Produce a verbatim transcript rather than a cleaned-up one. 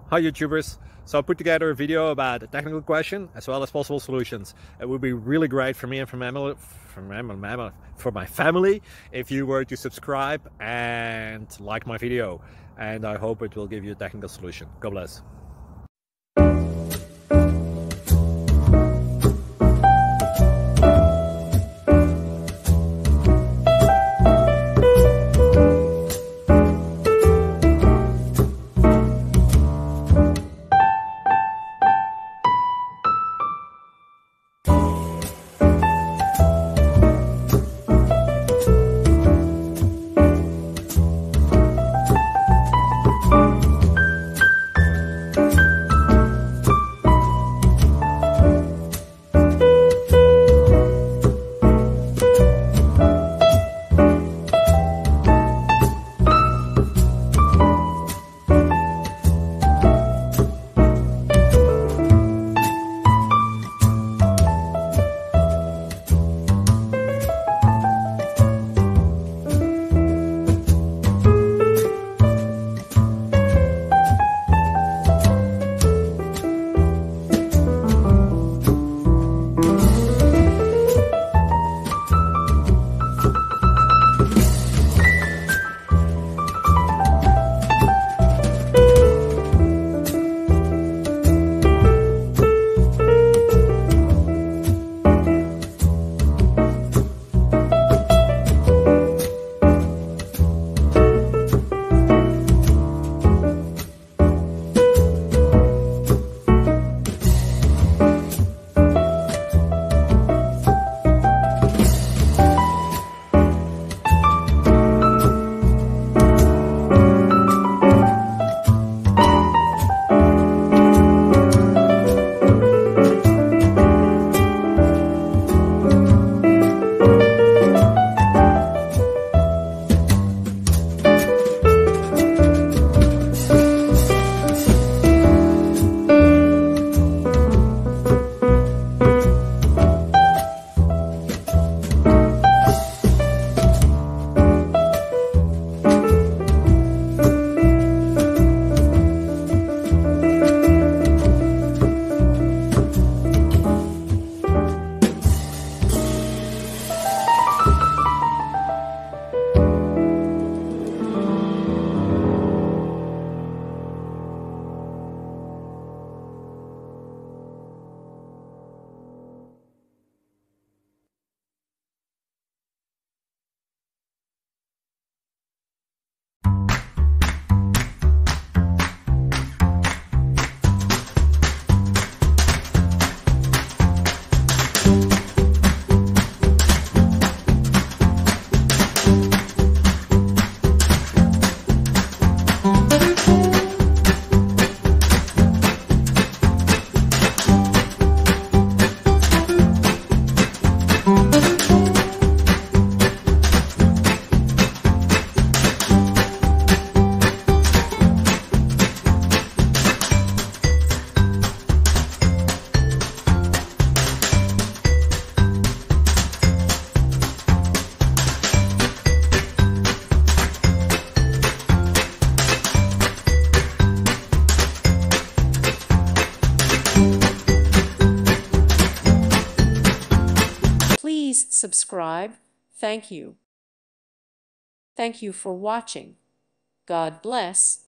Hi YouTubers. So I put together a video about a technical question as well as possible solutions. It would be really great for me and for my, for my, for my family if you were to subscribe and like my video. And I hope it will give you a technical solution. God bless. Please subscribe. Thank you. Thank you for watching. God bless.